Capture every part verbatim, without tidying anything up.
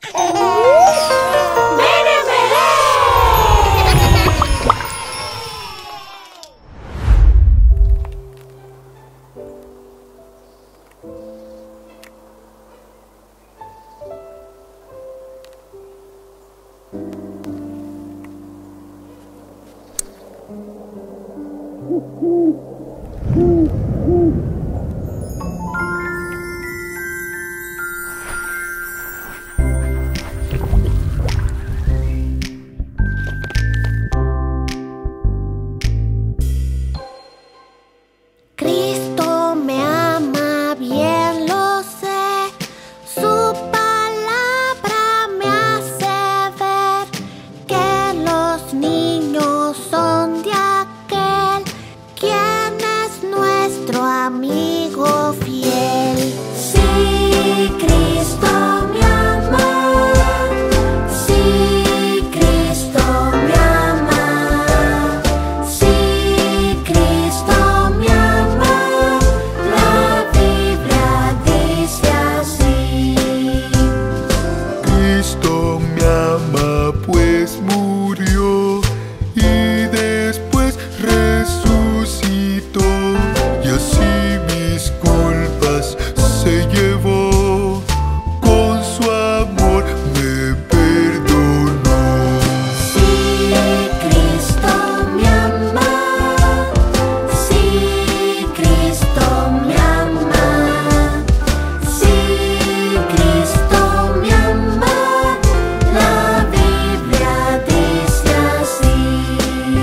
Cristo me ama, bien lo sé. Su palabra me hace ver que los niños son de aquel quien es nuestro amigo fiel. Sí, Cristo me ama. Sí, Cristo me ama. Sí, Cristo me ama. La Biblia dice así. Cristo me ama, pues murió y después resucitó, y así mis culpas se llevó, con su amor me perdonó. Sí, Cristo me ama. Sí, Cristo me ama. Sí, Cristo me ama. La Biblia dice así.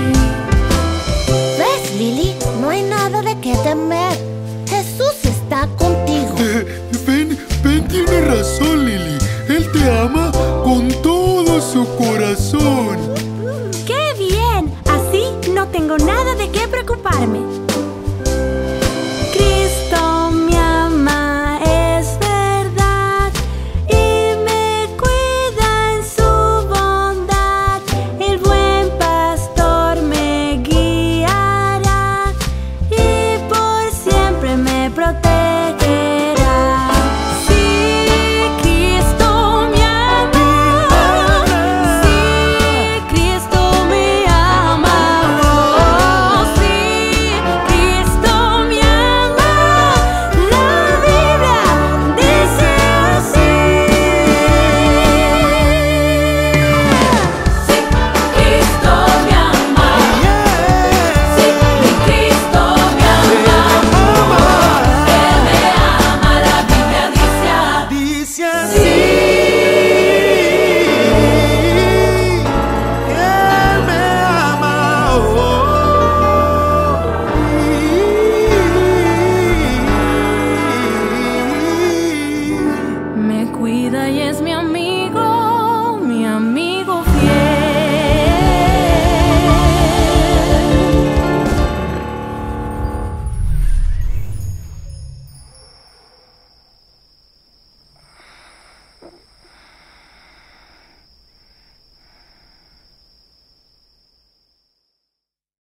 ¿Ves, Lily? No hay nada de qué temer. Jesús está contigo. Eh, ven, ven, tiene razón, Lily. Él te ama con todo su corazón. ¡Qué bien! Así no tengo nada de qué preocuparme.